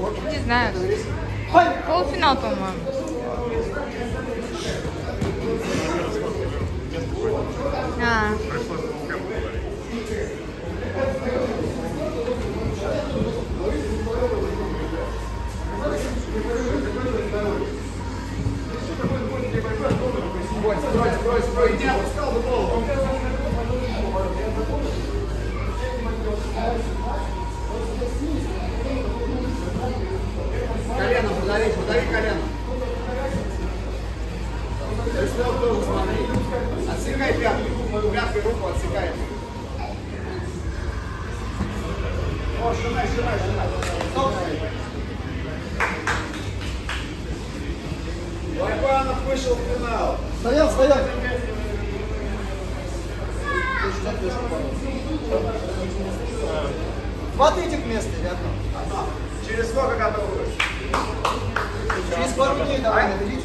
Не знаю. Полуфинал, по-моему. А. Строй, не опускал бы голову. Коленом подави коленом. Пристал тоже смотри. Отсекай пятку. Пяткой руку отсекай. О, сжимай. Лайбанов вышел в финал. Стоять! Хватит этих мест, ребята. Через сколько готовы? Через пару дней давай, наберите.